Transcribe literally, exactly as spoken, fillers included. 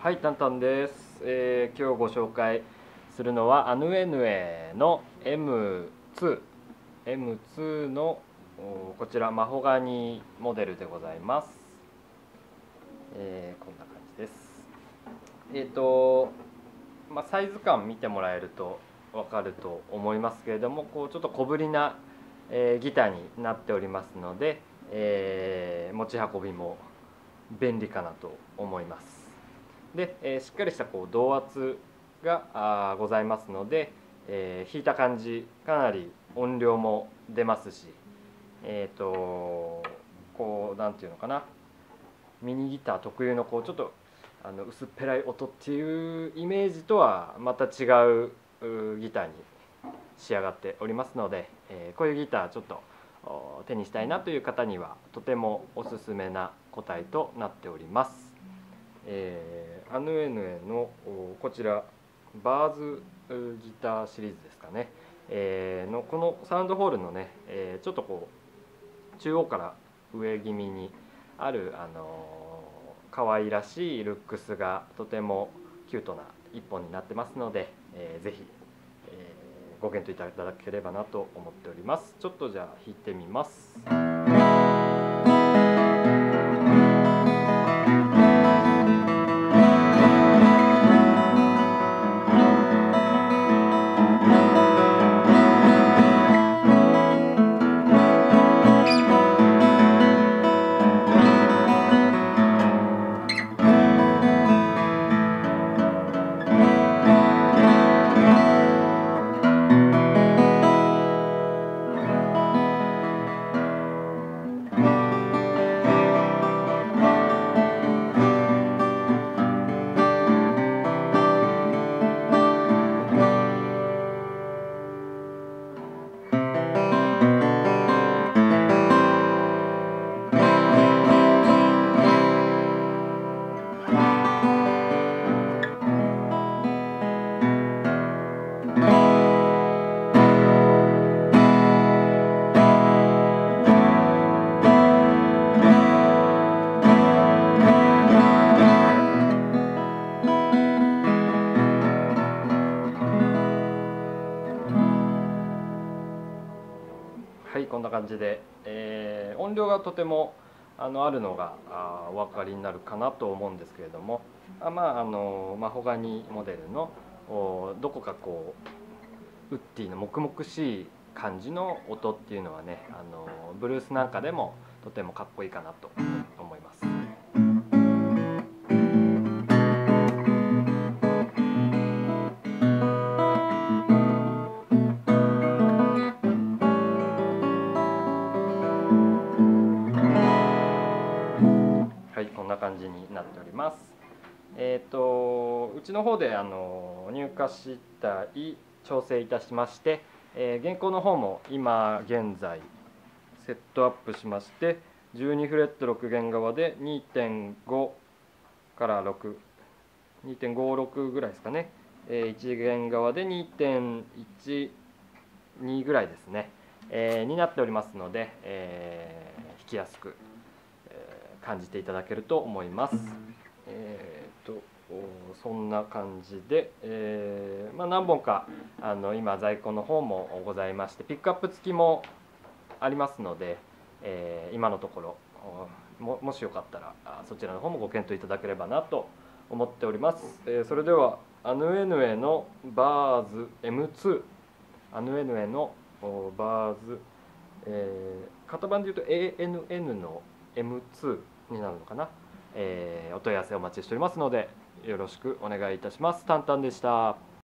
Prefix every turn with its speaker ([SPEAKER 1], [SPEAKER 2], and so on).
[SPEAKER 1] はい、タンタンです、えー、今日ご紹介するのはアヌエヌエの エムツー エムツー のこちらマホガニモデルでございます。えー、こんな感じです。えっ、ー、と、まあ、サイズ感見てもらえると分かると思いますけれども、こうちょっと小ぶりな、えー、ギターになっておりますので、えー、持ち運びも便利かなと思います。で、えー、しっかりしたこう動圧があございますので、えー、弾いた感じかなり音量も出ますし、えっ、ー、とこうなんていうのかな、ミニギター特有のこうちょっとあの薄っぺらい音っていうイメージとはまた違うギターに仕上がっておりますので、えー、こういうギターちょっと手にしたいなという方にはとてもおすすめな個体となっております。えー、アヌエヌエのこちらバーズギターシリーズですかね、えー、のこのサウンドホールのね、えー、ちょっとこう中央から上気味にある、あのー、可愛らしいルックスがとてもキュートな一本になってますので、えー、ぜひ、えー、ご検討いただければなと思っております。ちょっとじゃあ弾いてみます。はい、こんな感じで、えー、音量がとてもあのあるのがあお分かりになるかなと思うんですけれども、あまああのマホガニモデルのおどこかこうウッディの黙々しい感じの音っていうのはね、あのブルースなんかでもとてもかっこいいかなと思います。はい、こんな感じになっております。えーと、うちの方であの入荷したい調整いたしまして、えー、原稿の方も今現在セットアップしまして、じゅうにフレットろく弦側で にてんご からろく、にてんごろく ぐらいですかね、えー、いち弦側で にてんいちに ぐらいですね、えー、になっておりますので、えー、弾きやすく感じていただけると思います。えー、とそんな感じで、えーまあ、何本かあの今在庫の方もございまして、ピックアップ付きもありますので、えー、今のところ も, もしよかったらそちらの方もご検討いただければなと思っております。えー、それではアヌエヌエのバーズ エムツー、 アヌエヌエのバーズ、えー、型番でいうと エーエヌエヌ の エムツー になるのかな、えー、お問い合わせお待ちしておりますのでよろしくお願いいたします。タンタンでした。